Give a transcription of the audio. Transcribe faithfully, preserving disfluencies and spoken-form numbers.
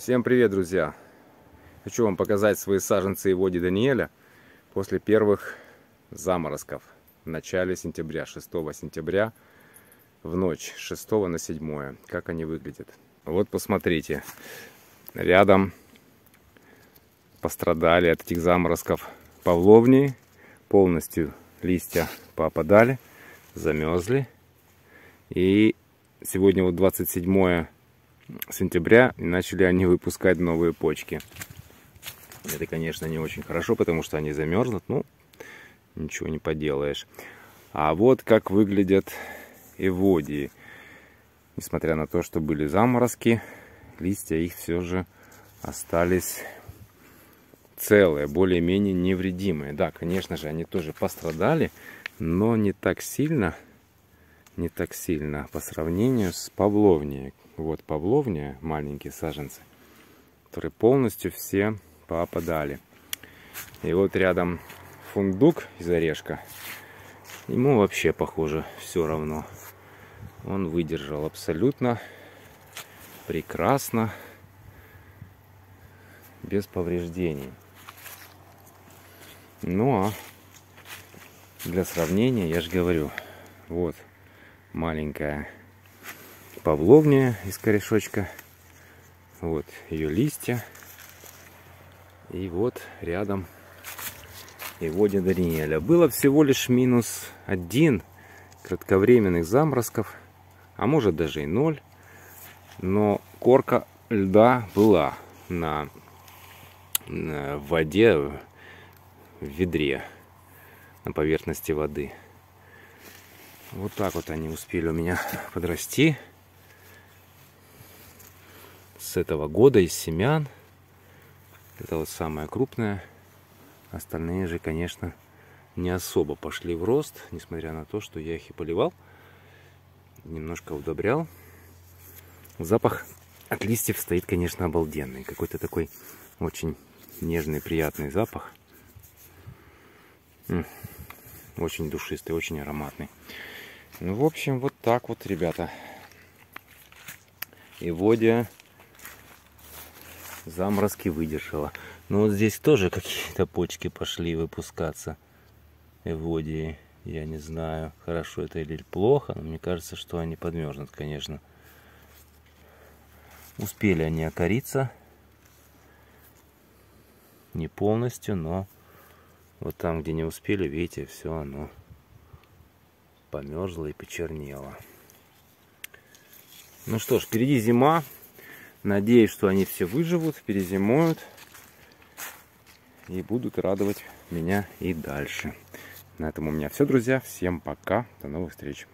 Всем привет, друзья! Хочу вам показать свои саженцы Эводии Даниэля после первых заморозков в начале сентября, шестого сентября, в ночь с шестого на седьмое. Как они выглядят. Вот посмотрите, рядом пострадали от этих заморозков павловнии, полностью листья поопадали, замерзли. И сегодня вот двадцать седьмое сентября, и начали они выпускать новые почки. Это, конечно, не очень хорошо, потому что они замерзнут, ну, ничего не поделаешь. А вот как выглядят эводии. Несмотря на то, что были заморозки, листья их все же остались целые, более-менее невредимые. Да, конечно же, они тоже пострадали, но не так сильно, не так сильно по сравнению с павловнией. Вот павловния, маленькие саженцы, которые полностью все поопадали. И вот рядом фундук из орешка. Ему вообще, похоже, все равно. Он выдержал абсолютно прекрасно, без повреждений. Ну а для сравнения, я же говорю, вот маленькая павловния из корешочка. Вот ее листья. И вот рядом Эводия Даниэля. Было всего лишь минус один кратковременных заморозков, а может даже и ноль. Но корка льда была на, на воде, в ведре, на поверхности воды. Вот так вот они успели у меня подрасти. С этого года из семян. Это вот самая крупная. Остальные же, конечно, не особо пошли в рост, несмотря на то, что я их и поливал, немножко удобрял. Запах от листьев стоит, конечно, обалденный. Какой-то такой очень нежный, приятный запах. М-м, очень душистый, очень ароматный. Ну, в общем, вот так вот, ребята. Эводия заморозки выдержала. Но вот здесь тоже какие-то почки пошли выпускаться. Эводии. Я не знаю, хорошо это или плохо, но мне кажется, что они подмерзнут, конечно. Успели они окориться. Не полностью, но вот там, где не успели, видите, все оно померзло и почернело. Ну что ж, впереди зима. Надеюсь, что они все выживут, перезимуют и будут радовать меня и дальше. На этом у меня все, друзья. Всем пока. До новых встреч.